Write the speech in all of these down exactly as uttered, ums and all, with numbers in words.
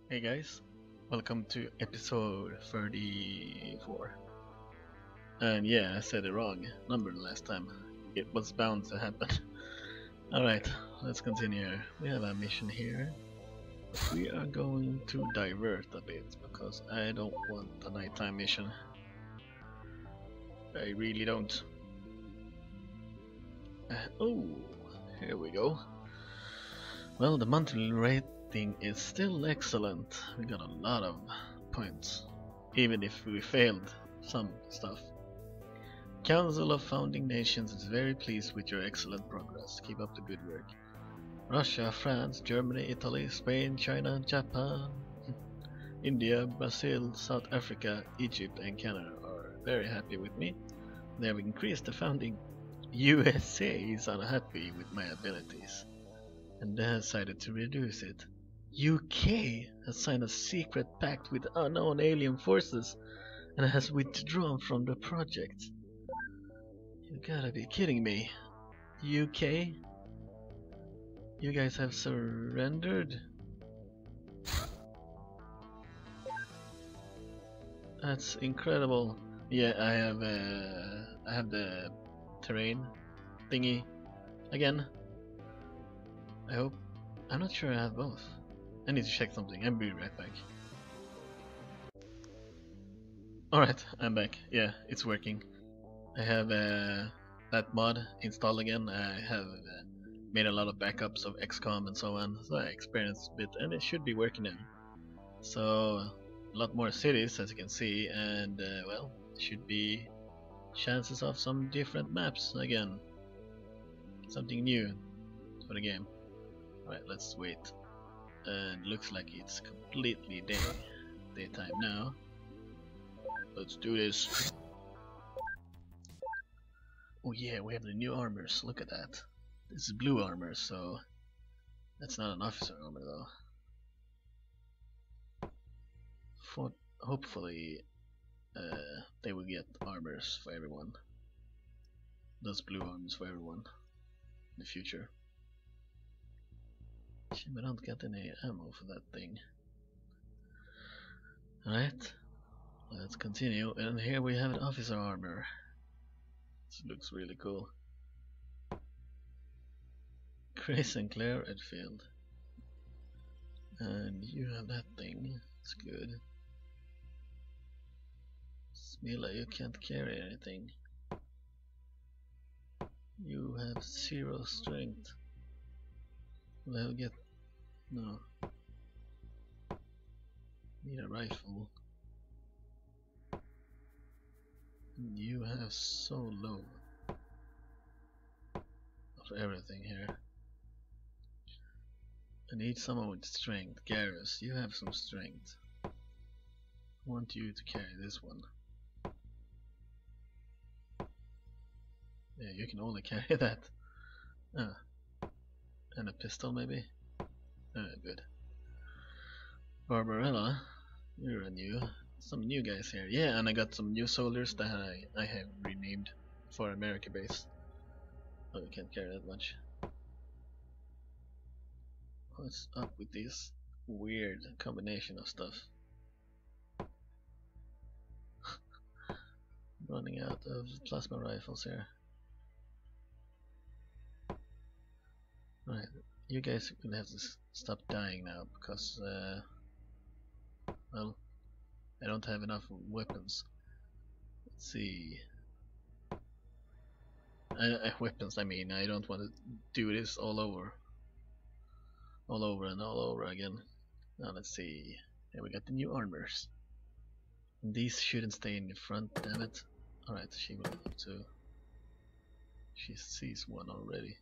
Hey guys, welcome to episode thirty-four. And yeah, I said the wrong number last time. It was bound to happen. Alright, let's continue. We have a mission here. We are going to divert a bit because I don't want a nighttime mission. I really don't. Uh, oh, here we go. Well, the monthly rating is still excellent. We got a lot of points, even if we failed some stuff. Council of Founding Nations is very pleased with your excellent progress. Keep up the good work. Russia, France, Germany, Italy, Spain, China, Japan, India, Brazil, South Africa, Egypt and Canada are very happy with me. They have increased the founding. U S A is unhappy with my abilities and they have decided to reduce it. U K has signed a secret pact with unknown alien forces and has withdrawn from the project. You gotta be kidding me. U K? You guys have surrendered? That's incredible. Yeah, I have uh, I have the terrain thingy again. I hope. I'm not sure I have both. I need to check something. I'll be right back. Alright, I'm back. Yeah, it's working. I have uh, that mod installed again. I have uh, made a lot of backups of X COM and so on, so I experienced a bit and it should be working now. So, a lot more cities as you can see, and uh, well, should be chances of some different maps again. Something new for the game. Alright, let's wait. And looks like it's completely day daytime now. Let's do this. Oh yeah, we have the new armors. Look at that. This is blue armor, so that's not an officer armor though. For hopefully uh, they will get armors for everyone. Those blue armors for everyone in the future. Shame I don't get any ammo for that thing. Alright, let's continue. And here we have an officer armor. This looks really cool. Chris and Claire Edfield. And you have that thing. It's good. Smila, you can't carry anything. You have zero strength. Will I get... no. Need a rifle. You have so low of everything here. I need someone with strength. Garrus, you have some strength. I want you to carry this one. Yeah, you can only carry that. Ah. And a pistol maybe? Ah, good. Barbarella, you're a new, some new guys here. Yeah, and I got some new soldiers that I, I have renamed for America base. Oh, you can't carry that much. What's up with this weird combination of stuff? Running out of plasma rifles here. Right, you guys are gonna have to stop dying now because, uh, well, I don't have enough weapons. Let's see. I, I, weapons, I mean, I don't want to do this all over. All over and all over again. Now let's see. Here we got the new armors. And these shouldn't stay in the front, damn it. Alright, she will have to. She sees one already.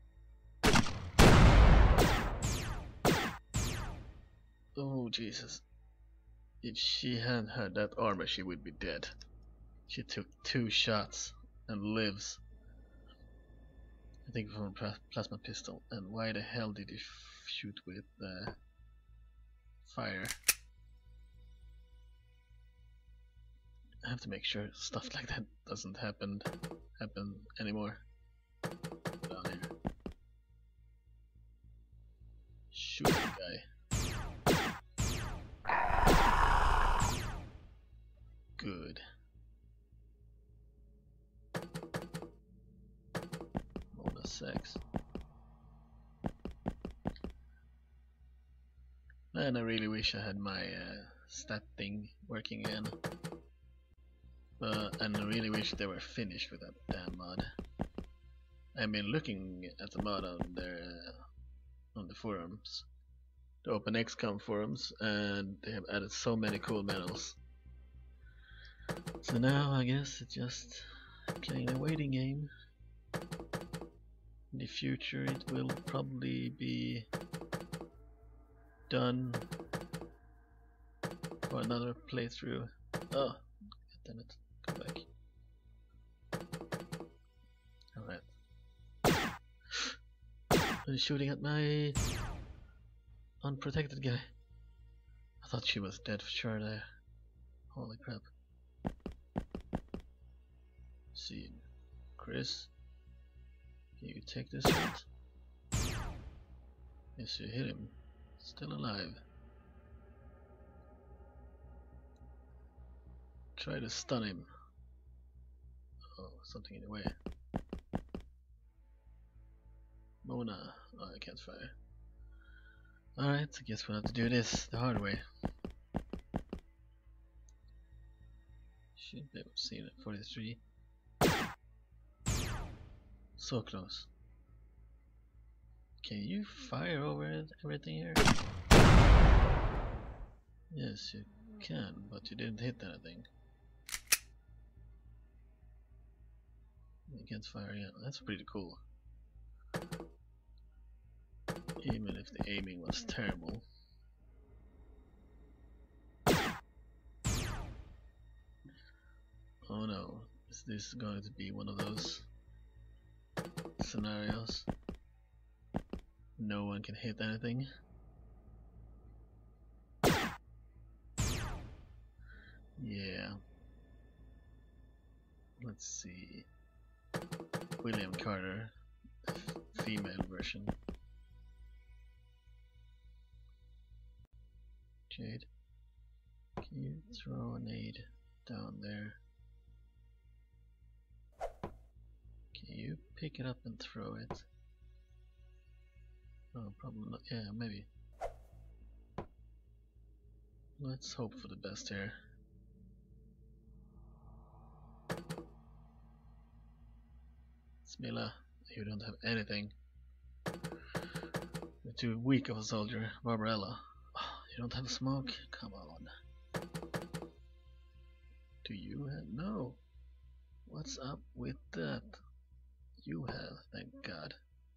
Oh Jesus. If she hadn't had that armor she would be dead. She took two shots and lives. I think from a plasma pistol. And why the hell did he shoot with uh, fire? I have to make sure stuff like that doesn't happen happen anymore. Down here. Shoot the guy. good. Bonus sex. And I really wish I had my uh, stat thing working again. Uh, and I really wish they were finished with that damn mod. I've been looking at the mod on their uh, on the forums, the OpenXcom forums, and they have added so many cool medals. So now I guess it's just playing a waiting game. In the future it will probably be done for another playthrough. Oh, damn it, go back. Alright. I'm shooting at my unprotected guy. I thought she was dead for sure there. Holy crap. See, Chris, can you take this shot? Yes, you hit him. Still alive. Try to stun him. Oh, something in the way. Mona. Oh, I can't fire. Alright, I guess we'll have to do this the hard way. Should be able to see it at forty-three. So close. Can you fire over it, everything here? Yes, you can, but you didn't hit anything. You can't fire again. That's pretty cool. Even if the aiming was terrible. Oh no, is this going to be one of those scenarios? No one can hit anything. Yeah. Let's see. William Carter, female version. Jade, can you throw an aid down there? Can you pick it up and throw it? Oh, probably not. Yeah, maybe. Let's hope for the best here. Smilla, you don't have anything. You're too weak of a soldier. Barbarella, oh, you don't have smoke? Come on. Do you have? No. What's up with that? You have, thank God.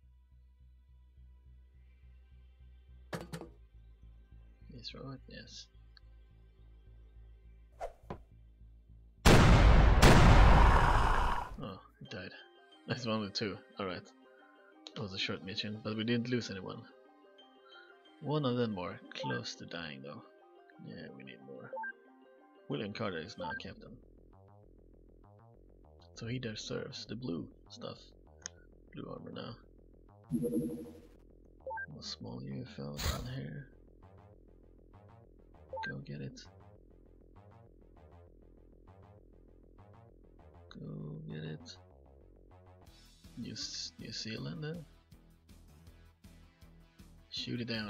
Can you throw it? Yes. Oh, he died. That's one with two. Alright. That was a short mission, but we didn't lose anyone. One of them more. Close to dying though. Yeah, we need more. William Carter is now captain. So he deserves the blue stuff. Blue armor now. A small U F O down here. Go get it. Go get it. New, New Zealand then? Shoot it down.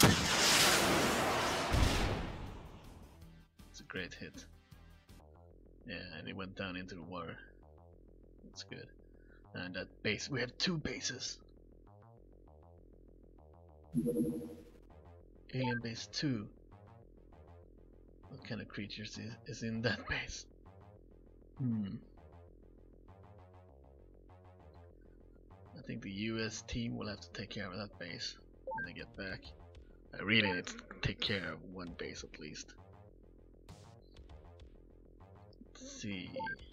It's a great hit. Yeah, and it went down into the water. That's good. And that base, we have two bases. Alien base two. What kind of creatures is, is in that base? Hmm. I think the U S team will have to take care of that base when they get back. I really need to take care of one base at least. Let's see.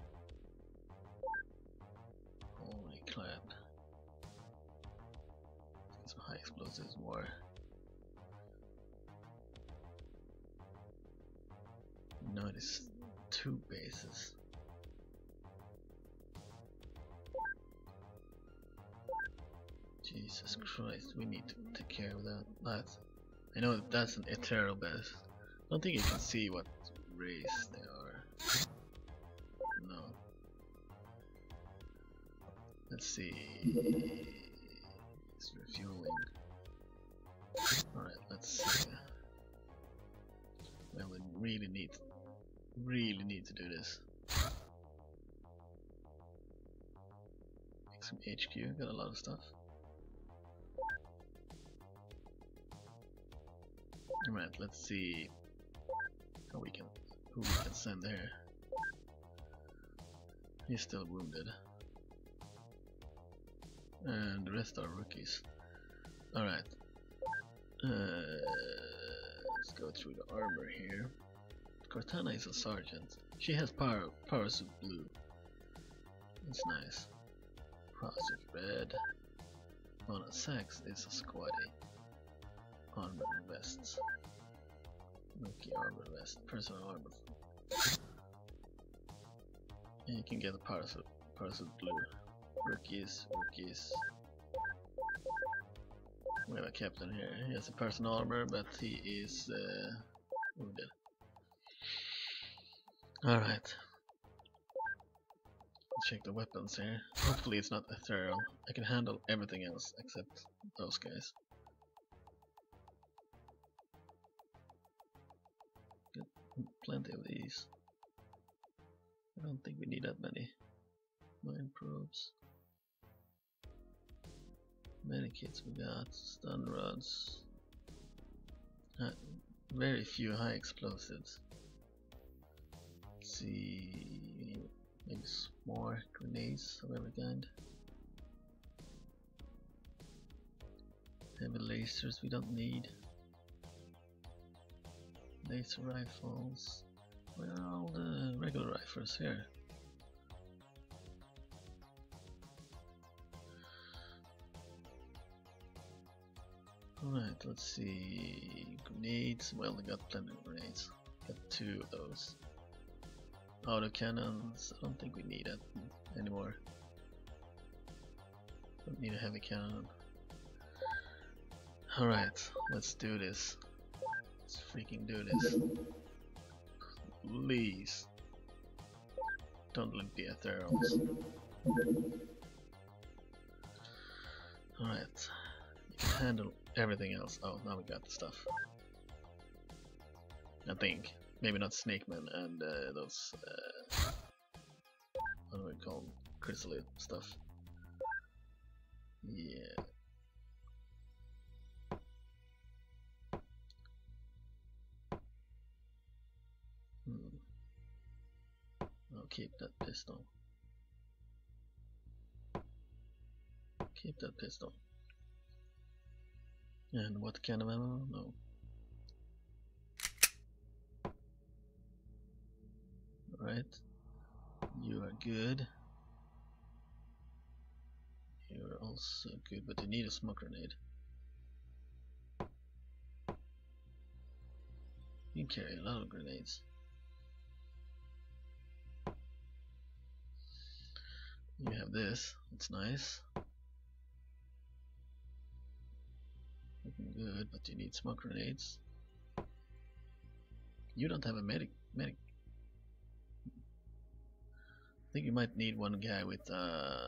Holy crap. Some high explosives more. Notice two bases. Jesus Christ, we need to take care of that. that. I know that that's an ethereal base. I don't think you can see what race they are. Let's see. It's refueling. Alright, let's see. Well, we really need, really need to do this. Make some H Q, got a lot of stuff. Alright, let's see how we can, who we can send there. He's still wounded. And the rest are rookies. Alright. Uh, let's go through the armor here. Cortana is a sergeant. She has power power suit blue. That's nice. Process red. Mona Sachs is a squatty. Armor vests. Rookie armor vest. Personal armor. And you can get a power suit, power suit blue. Rookies, rookies. We have a captain here. He has a personal armor, but he is uh, wounded. Alright. Check the weapons here. Hopefully it's not ethereal. I can handle everything else except those guys. Got plenty of these. I don't think we need that many. Mine probes. Medikits we got. Stun rods. Uh, very few high explosives. Let's see. Maybe some more grenades of every kind. Heavy lasers we don't need. Laser rifles. Where are all the regular rifles here? Alright, let's see. Grenades. Well, I got plenty of grenades. Got two of those. Auto cannons. I don't think we need that anymore. Don't need a heavy cannon. Alright, let's do this. Let's freaking do this. Please. Don't let the ethereals. Alright. You can handle everything else. Oh, now we got the stuff. I think. Maybe not Snake Man and uh, those. Uh, what do we call them? Chrysalid stuff. Yeah. Hmm. I'll keep that pistol. Keep that pistol. And what kind of ammo? No. Alright. You are good. You're also good, but you need a smoke grenade. You can carry a lot of grenades. You have this, it's nice. Looking good, but you need smoke grenades. You don't have a medic medic. I think you might need one guy with uh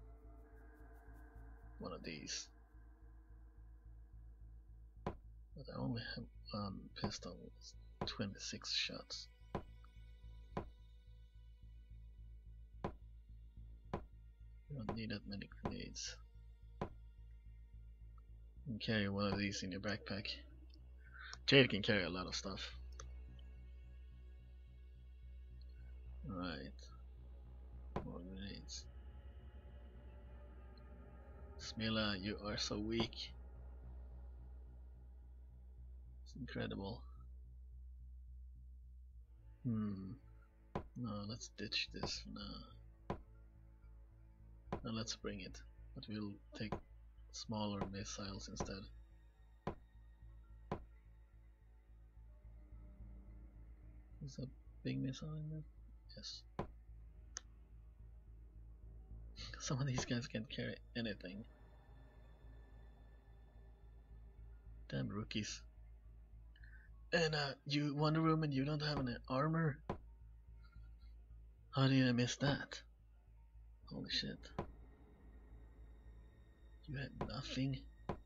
one of these. But I only have one pistol with twenty-six shots. You don't need that many grenades. You can carry one of these in your backpack. Jade can carry a lot of stuff. Alright. More grenades. Smila, you are so weak. It's incredible. Hmm. No, let's ditch this for now. Now let's bring it. But we'll take smaller missiles instead. Is that big missile in there? Yes. Some of these guys can't carry anything. Damn rookies. And uh, you Wonder Woman, you don't have any armor? How did I miss that? Holy shit. You had nothing.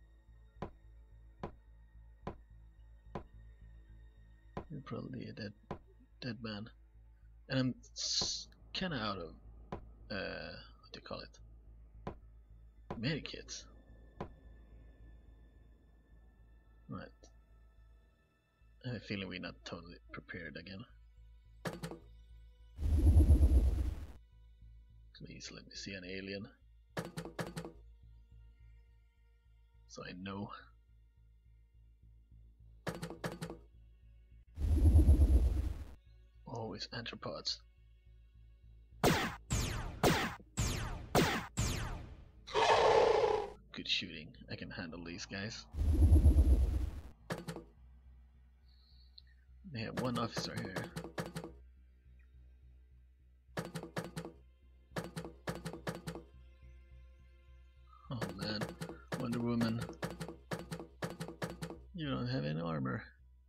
You're probably a dead, dead man. And I'm kind of out of, uh, what do you call it? Medikits. Right. I have a feeling we're not totally prepared again. Please let me see an alien. So I know. Always anthropods. Good shooting. I can handle these guys. They have one officer here. Oh man, Wonder Woman. You don't have any armor.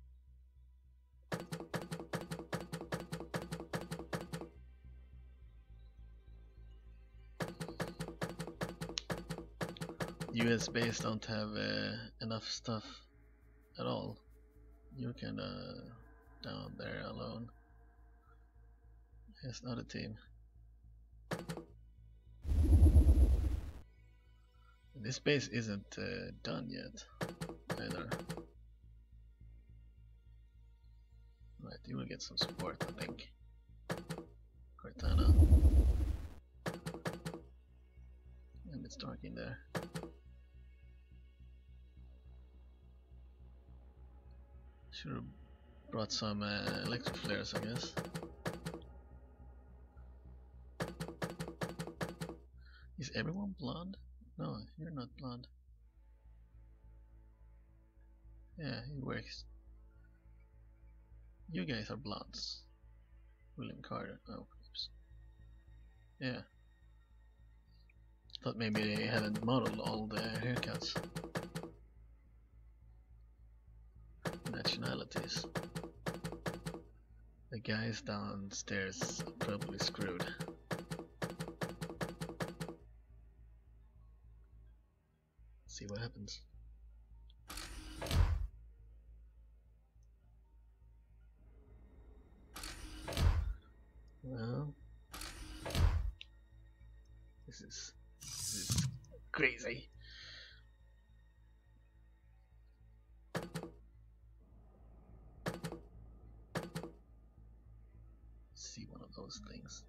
U S base don't have uh, enough stuff at all. You're kinda down there alone. Here's another team. This base isn't uh, done yet either. Right, you will get some support, I think. Cortana. And it's dark in there. Should have brought some uh, electric flares, I guess. Is everyone blonde? No, you're not blonde. Yeah, it works. You guys are blondes. William Carter. Oh, oops. Yeah. Thought maybe they hadn't modeled all the haircuts. Nationalities. The guys downstairs are probably screwed. See what happens. Well, this is this is crazy. See one of those things.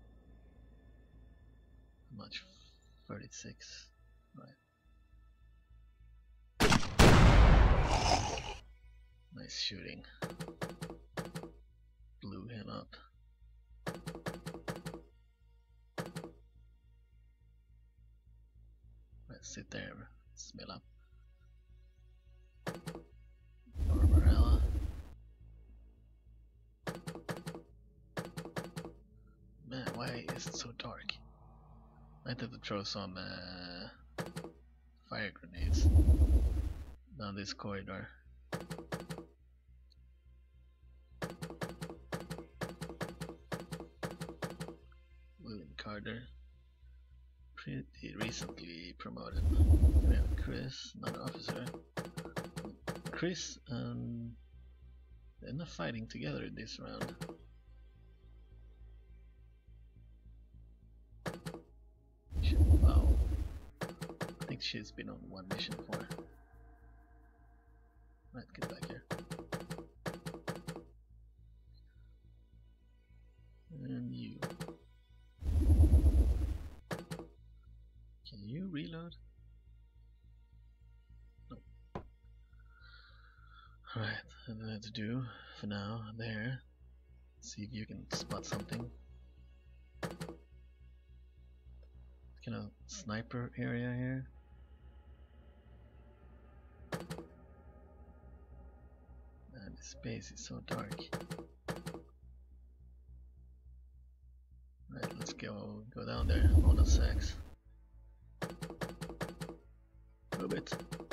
How much? thirty-six. Right. Nice shooting. Blew him up. Let's sit there, smell up. Barbarella. Man, why is it so dark? I have to throw some uh, fire grenades down this corridor. William Carter, pretty recently promoted. We have Chris, another officer. Chris and they're not fighting together this round. Wow, I think she's been on one mission for. Right, get back here. And you. Can you reload? No. Alright, I'm gonna have to do for now there. See if you can spot something. Kind of sniper area here. Man, this space is so dark. Right, let's go go down there on the sacks. Move it.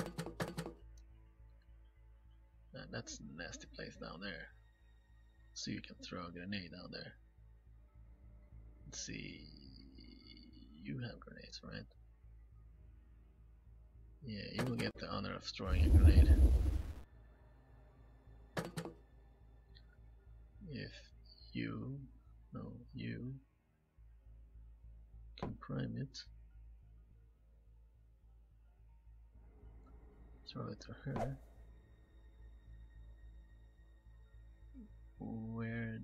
Man, that's a nasty place down there. So you can throw a grenade down there. Let's see. You have grenades, right? Yeah, you will get the honor of throwing a grenade. If you, no, you can prime it, throw it to her. Where?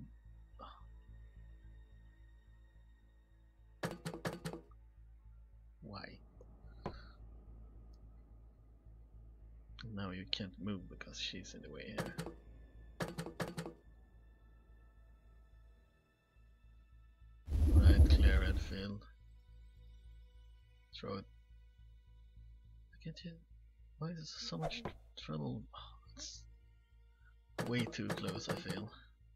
Why? Now you can't move because she's in the way here. Right, clear red field. Throw it. Can't you? Why is this so much trouble? Oh, it's way too close, I feel.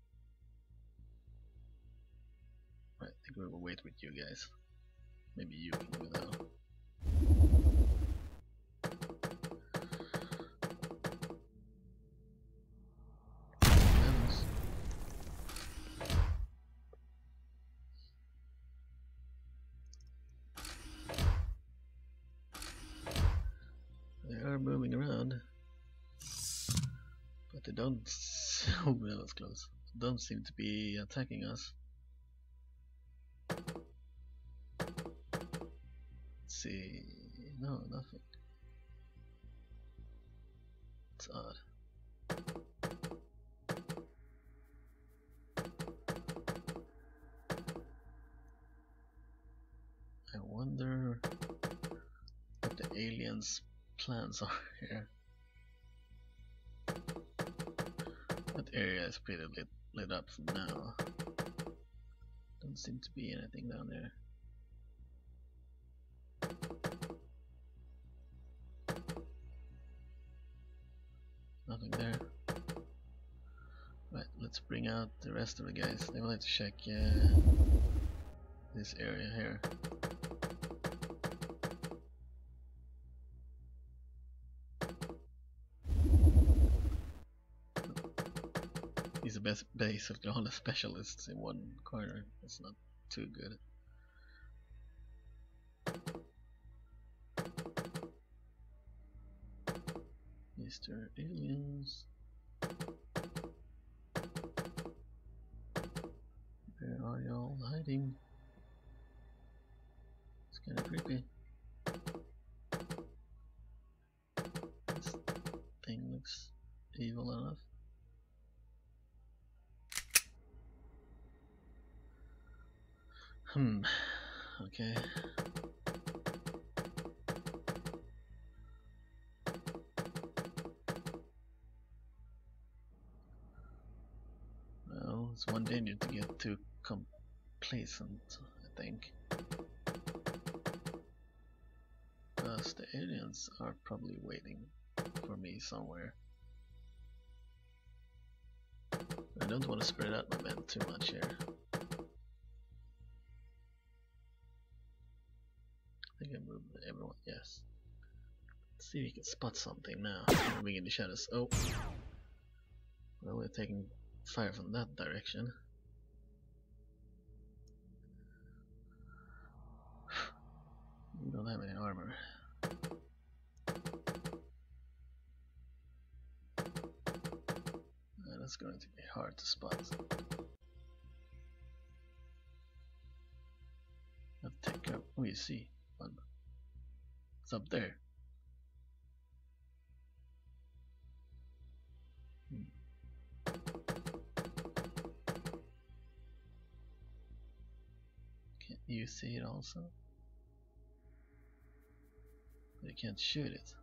Right, I think we will wait with you guys. Maybe you can do that. They are moving around, but they don't. Oh, that was close. Don't seem to be attacking us. Let's see. No, nothing. It's odd. I wonder what the aliens' plans are here. That area is pretty lit, lit up from now. Don't seem to be anything down there. Nothing there. Right, let's bring out the rest of the guys. They will have to check uh, this area here. These are best basically all the specialists in one corner. That's not too good. Mister Aliens. Where are y'all hiding? It's kinda creepy. This thing looks evil enough. Hmm, okay. Well, it's one danger to get too complacent, I think. Because the aliens are probably waiting for me somewhere. I don't want to spread out my men too much here. I think I moved everyone, yes. Let's see if we can spot something now. Moving in the shadows. Oh! Well, we're taking fire from that direction. We don't have any armor. Uh, that's going to be hard to spot. I'll take care of. Oh, you see one. It's up there. Hmm. Can't you see it also? But you can't shoot it.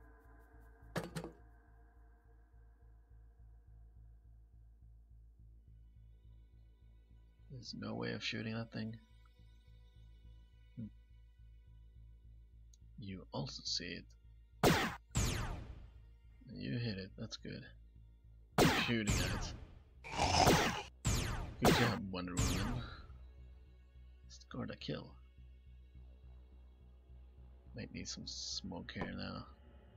There's no way of shooting that thing. Hmm. You also see it. And you hit it, that's good. Keep shooting at it. Good job, Wonder Woman. Scored a kill. Might need some smoke here now.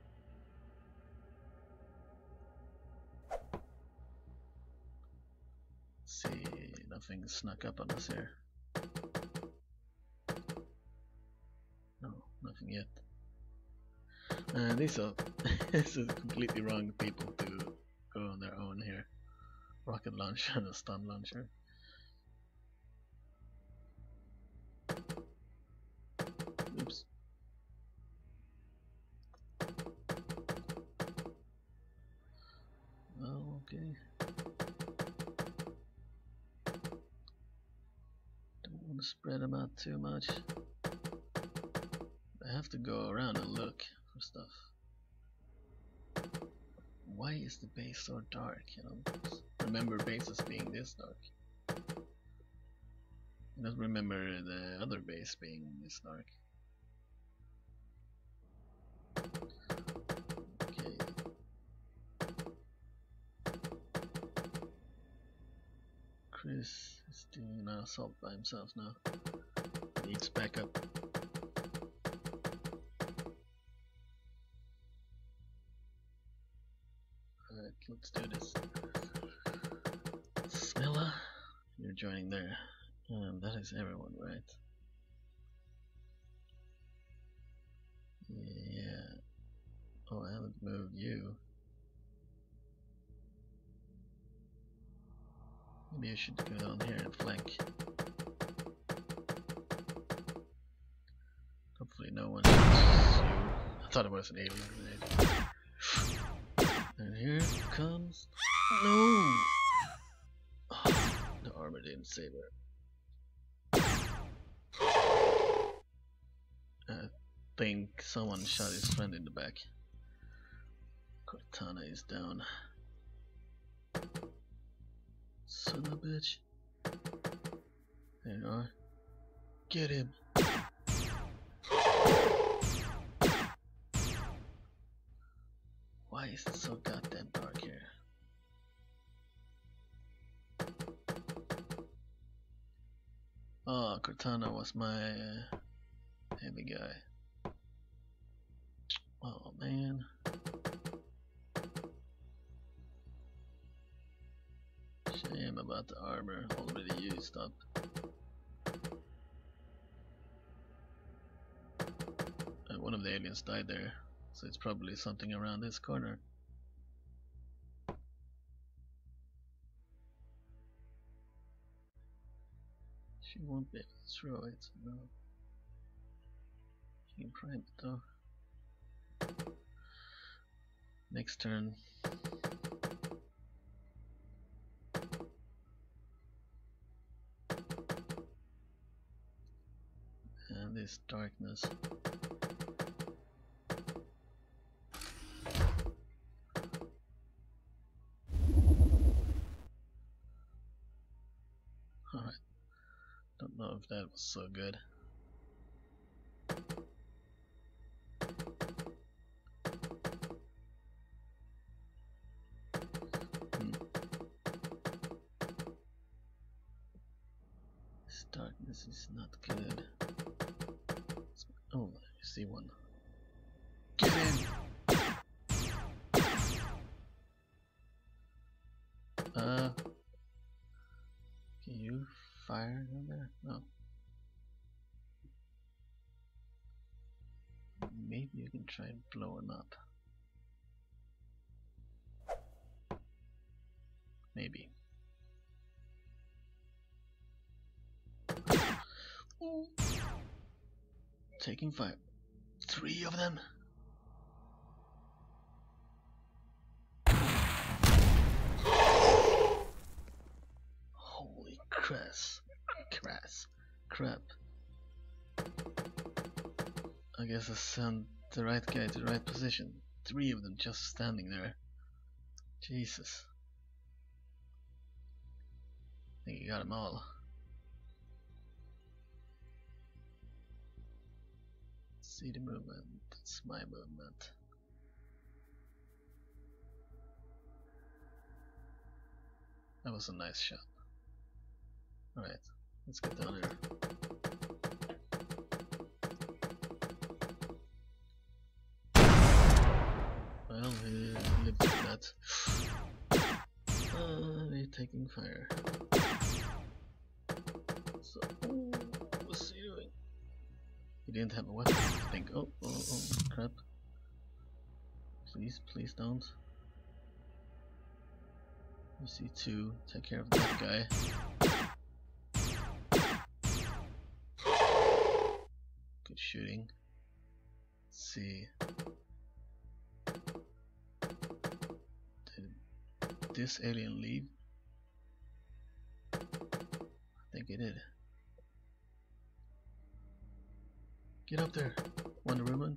Let's see, nothing snuck up on us here. No, nothing yet. Uh, these are this is completely wrong people to go on their own here. Rocket launcher and a stun launcher. Oops. Oh, okay. Don't want to spread them out too much. I have to go around and look for stuff. Why is the base so dark? You know, remember bases being this dark. I don't remember the other base being this dark. Okay. Chris is doing an assault by himself now. Needs backup. Alright, let's do this. Smilla, you're joining there. Um, that is everyone, right? Yeah. Oh, I haven't moved you. Maybe you should go down here and flank. Hopefully no one shoots you. I thought it was an alien grenade. And here it comes. No! Oh, the armor didn't save her. I think someone shot his friend in the back. Cortana is down. Son of a bitch. There you are. Get him. Why is it so goddamn dark here? Oh, Cortana was my uh, heavy guy. Oh man. Shame about the armor already used up. Uh, one of the aliens died there, so it's probably something around this corner. She won't be able to throw it, no. She can prime it though. Next turn. And this darkness. Alright. Don't know if that was so good. Hmm. This darkness is not good. Oh, you see one. Get in! Uh, can you fire down there? No. Maybe you can try and blow him up. Maybe. Ooh. Taking fire. Three of them. Holy crass. Crass. Crap. I guess I sent the right guy to the right position. Three of them just standing there. Jesus. I think you got them all. See the movement. It's my movement. That was a nice shot. Alright, let's get down here. Well, he lived through that. Uh, they're taking fire. So, oh, what's he doing? He didn't have a weapon, I think. Oh, oh, oh, crap. Please, please don't. You see two. Take care of that guy. Good shooting. Let's see. Did this alien leave? I think it did. Get up there, Wonder Woman.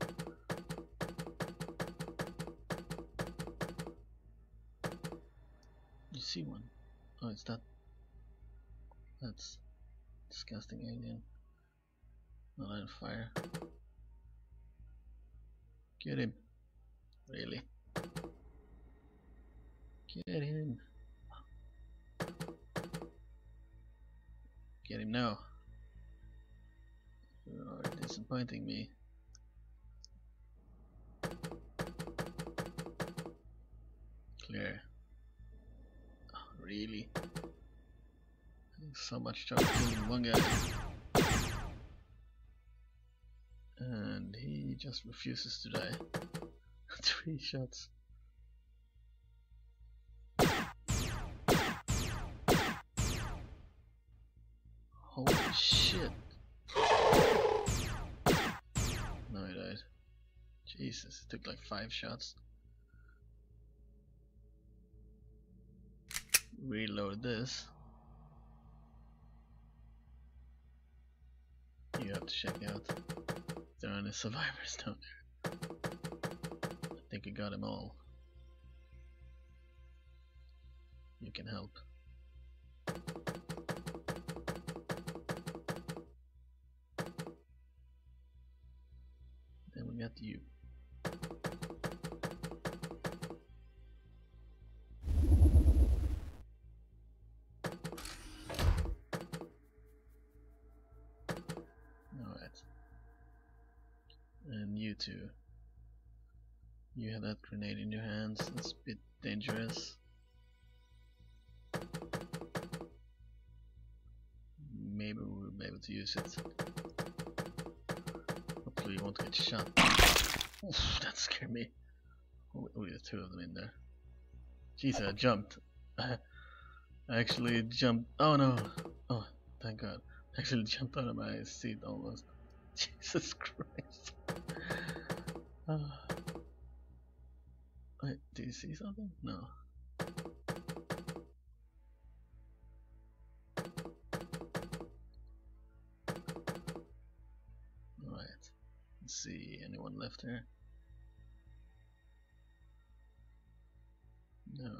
You see one? Oh, it's that. That's disgusting alien. Not on fire. Get him. Really? Get him. Get him now. You are disappointing me. Clear. Oh, really? So much trouble killing one guy. And he just refuses to die. Three shots. Holy shit. No, he died. Jesus, it took like five shots. Reload this. You have to check out if there are any survivors down there. I think I got them all. You can help. Then we got you. Alright. And you two. You have that grenade in your hands. It's a bit dangerous. Maybe we'll be able to use it. Hopefully you won't get shot. Oof, that scared me. Oh, oh, there's two of them in there. Jeez, I jumped. I actually jumped. Oh no. Oh, thank God. I actually jumped out of my seat almost. Jesus Christ. Oh. Wait, do you see something? No. Alright. Let's see, anyone left here? No.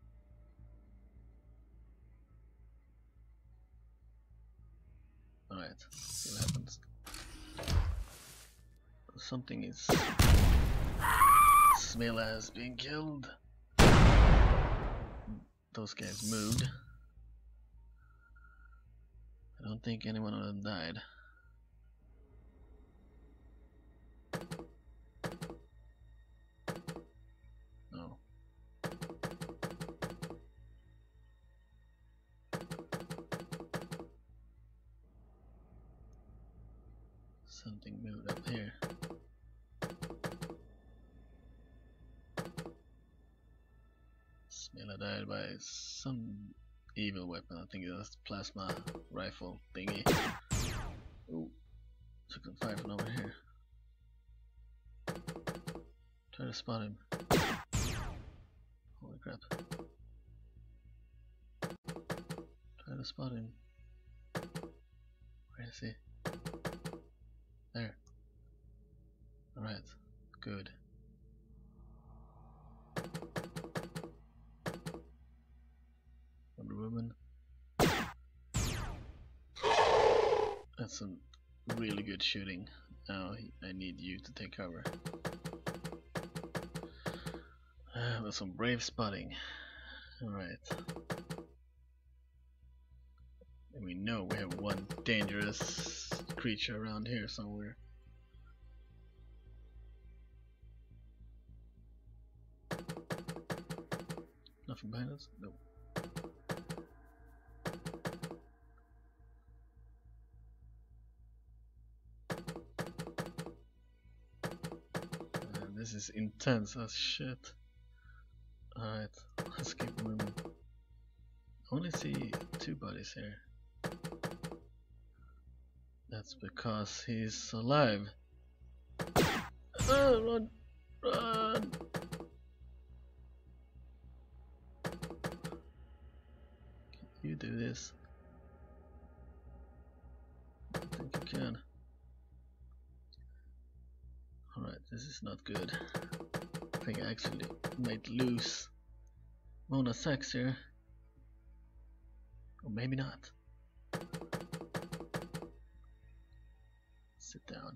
Alright, see what happens. Something is... Smela has been killed. Those guys moved. I don't think any one of them died. No. Something moved up here. Smela died by some evil weapon. I think it was the plasma rifle thingy. Ooh, took some fire from over here. Try to spot him. Holy crap. Try to spot him. Where is he? There. Alright, good. Wonder Woman. That's some really good shooting. Now I need you to take cover. Uh, that's some brave spotting. Alright. And we know we have one dangerous creature around here somewhere. Nothing behind us? Nope. This This is intense as shit. Alright, let's keep moving. I only see two bodies here. That's because he's alive. Oh, run! Run! Can you do this? I think you can. Alright, this is not good. I think I actually might lose Mona Sachs here. Or maybe not. Sit down.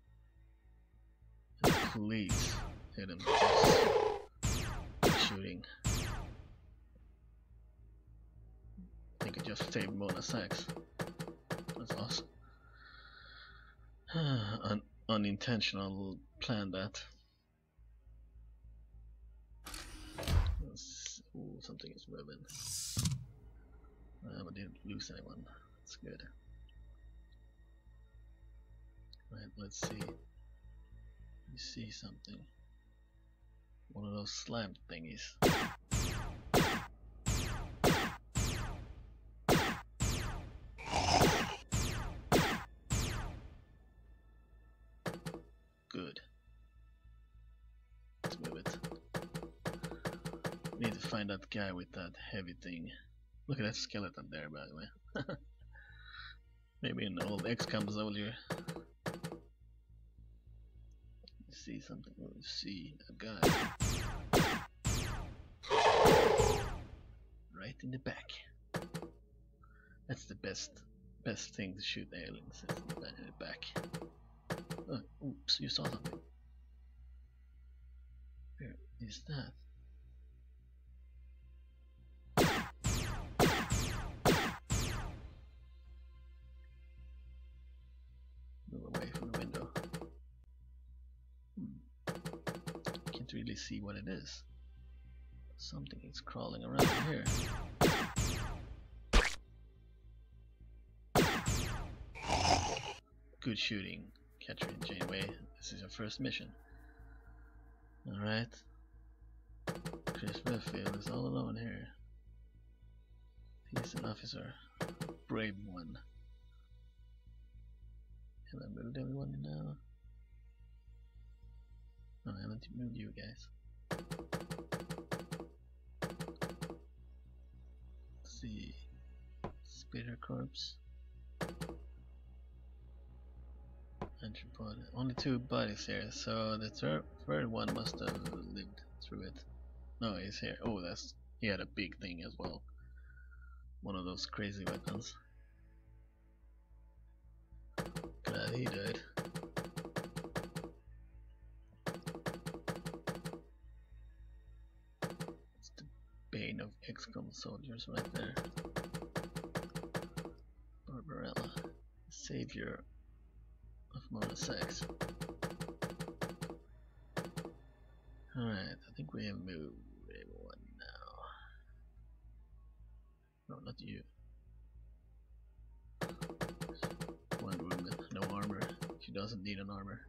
And please hit him. Shooting. I think I just saved Mona Sachs. That's awesome. Un unintentional plan that. Ooh, something is moving. Uh, but didn't lose anyone. That's good. Right, let's see. You see something. One of those slam thingies. Good. Let's move it. We need to find that guy with that heavy thing. Look at that skeleton there, by the way. Maybe an old X COM soldier. See something. Let's see a guy right in the back. That's the best best thing to shoot aliens, is in the back. Oh, oops, you saw something. Where is that? Move away from the window. Can't really see what it is. Something is crawling around here. Good shooting, Catherine Janeway. This is your first mission. Alright. Chris Redfield is all alone here. He's an officer. Brave one. Have I moved everyone now? No, I haven't moved you guys. Let's see. Spitter corpse. Entrepod. Only two bodies here, so the third third one must have lived through it. No, he's here. Oh, that's he had a big thing as well. One of those crazy weapons. Glad he died. It's the bane of X COM soldiers right there. Barbarella, savior of Mona Sachs. Alright, I think we have moved everyone now. No, not you. One woman, no armor. She doesn't need an armor.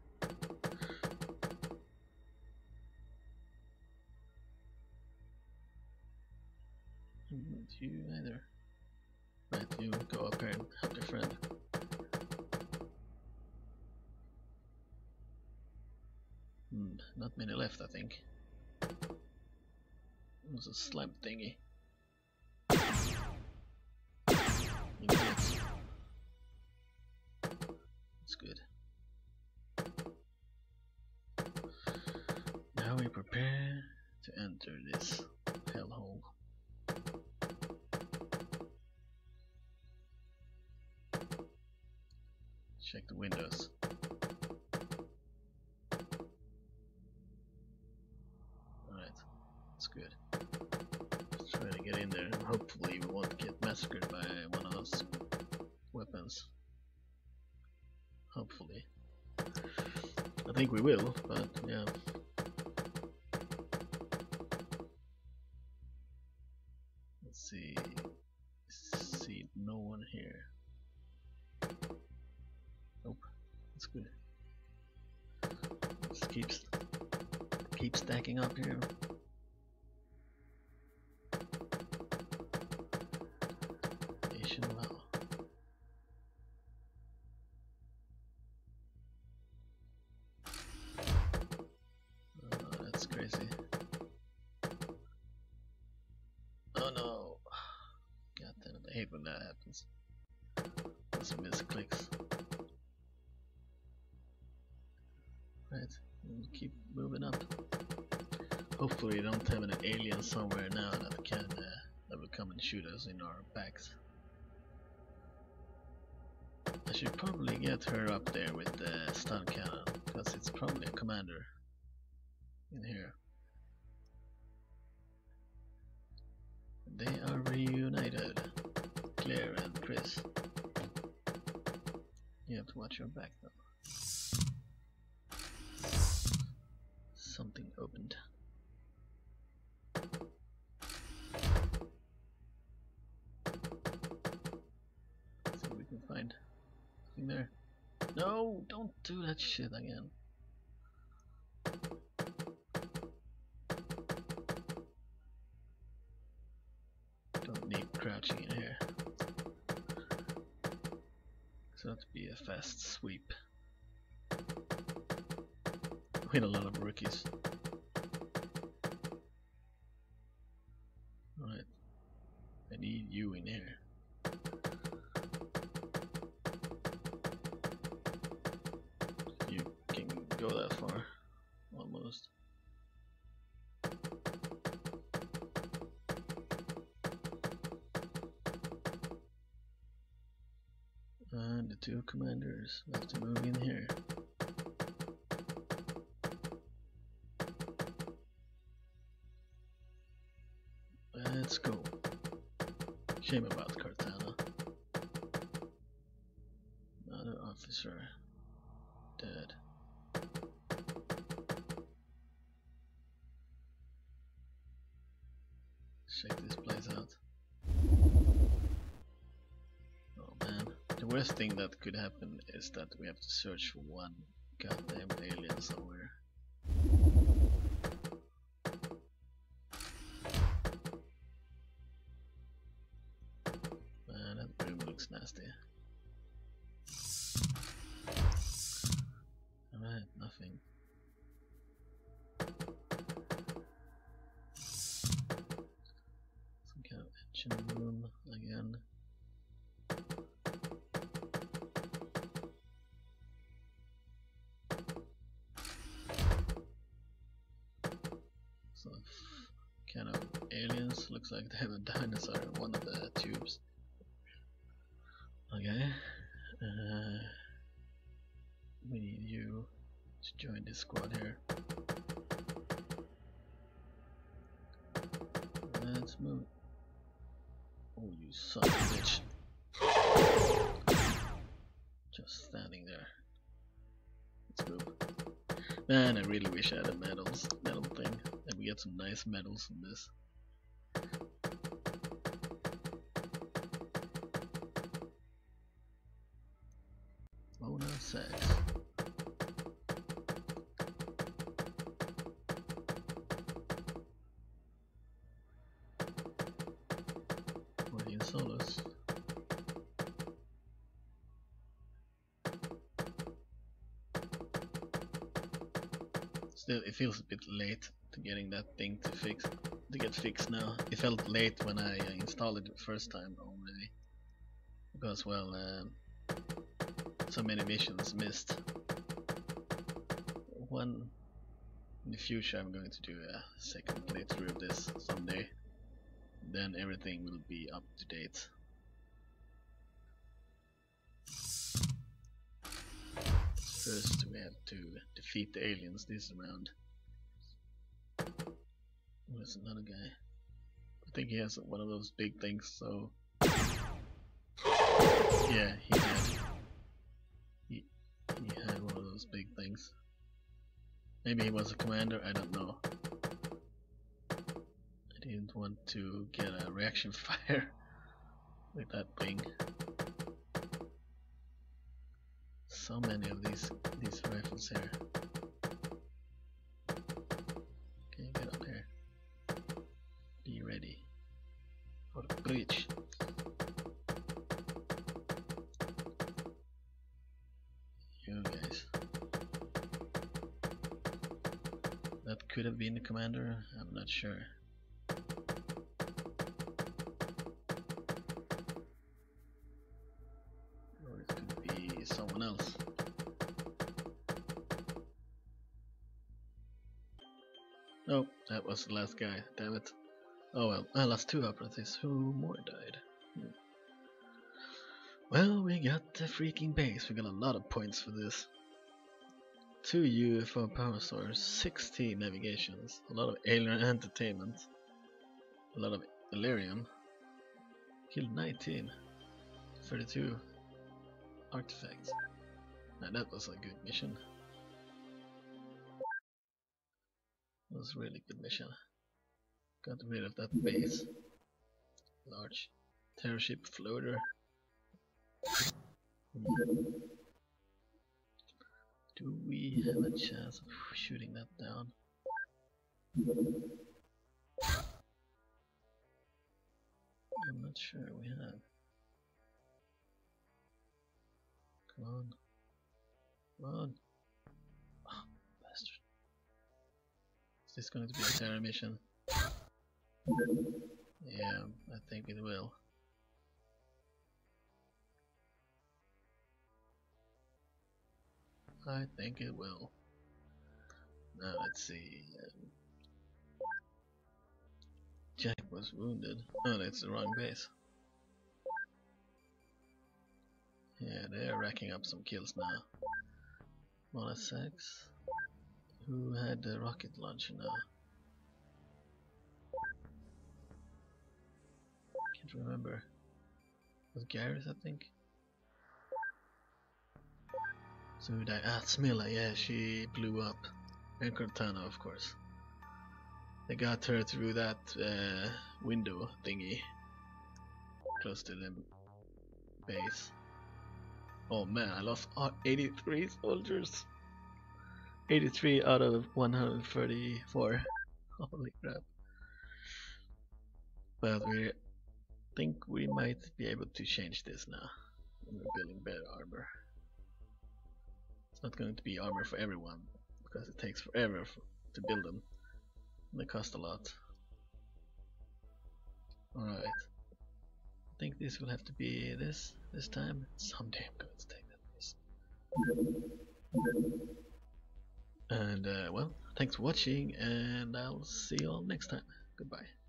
Not you either. Right, you go up here and help your friend. Hmm, not many left, I think. It was a slime thingy. That's good. Now we prepare to enter this hellhole. Check the windows. Alright, that's good. Let's try to get in there and hopefully we won't get massacred by one of those weapons. Hopefully. I think we will, but yeah. Let's see. See no one here. Nope. That's good. Let's keep keep stacking up here. Asian well. Oh, that's crazy. Oh no! God damn it! I hate when that happens. Those misclicks. Right, we'll keep moving up. Hopefully we don't have an alien somewhere now that can uh, that will come and shoot us in our backs. I should probably get her up there with the stun cannon, because it's probably a commander in here. They are reunited, Claire and Chris. You have to watch your back though. Something opened. Let's see what we can find. Nothing there. No, don't do that shit again. Don't need crouching in here. So that'd be a fast sweep. With a lot of rookies. Alright. I need you in here. You can go that far. Almost. And the two commanders have to move in here. Let's go. Shame about Cortana. Another officer dead. Check this place out. Oh man. The worst thing that could happen is that we have to search for one goddamn alien somewhere. Man, that room looks nasty. Alright, nothing. Some kind of engine room again. Some kind of aliens. Looks like they have a dinosaur in one of the tubes. Okay. Uh, we need you to join this squad here. Let's move. Oh, you son of a bitch. Just standing there. Let's move. Man, I really wish I had a medals, medal thing. And we get some nice medals from this. Mona sex. fourteen solos. Still, it feels a bit late to getting that thing to fix to get fixed now. It felt late when I uh, installed it the first time already, because well, uh, so many missions missed. One in the future, I'm going to do a second playthrough of this someday. Then everything will be up to date. First, we have to defeat the aliens this round. There's another guy. I think he has one of those big things, so... Yeah, he had. He, he had one of those big things. Maybe he was a commander, I don't know. I didn't want to get a reaction fire with that thing. So many of these these rifles here. breach. You guys. That could have been the commander, I'm not sure. Or it could be someone else. Oh, that was the last guy, damn it. Oh well, I lost two operatives, who more died? Hmm. Well, we got the freaking base, we got a lot of points for this. Two U F O power source, sixteen navigations, a lot of alien entertainment, a lot of Illyrium, killed nineteen, thirty-two artifacts. Now that was a good mission. That was a really good mission. Got rid of that base. Large terror ship floater. Hmm. Do we have a chance of shooting that down? I'm not sure we have. Come on. Come on. Oh, bastard. Is this going to be a terror mission? Yeah, I think it will. I think it will. Now let's see. Um, Jack was wounded. Oh, that's the wrong base. Yeah, they're racking up some kills now. Monasex. Who had the rocket launcher now? Can't remember. It was Gareth, I think. So who died? Ah, Smilla, yeah, she blew up. And Cortana, of course. They got her through that uh, window thingy close to the base. Oh man, I lost eighty-three soldiers. eighty-three out of one hundred thirty-four. Holy crap. But we think we might be able to change this now. We're building better armor. It's not going to be armor for everyone because it takes forever to build them. They cost a lot. Alright. I think this will have to be this this time. Someday I'm going to take that base. And uh, well, thanks for watching, and I'll see you all next time. Goodbye.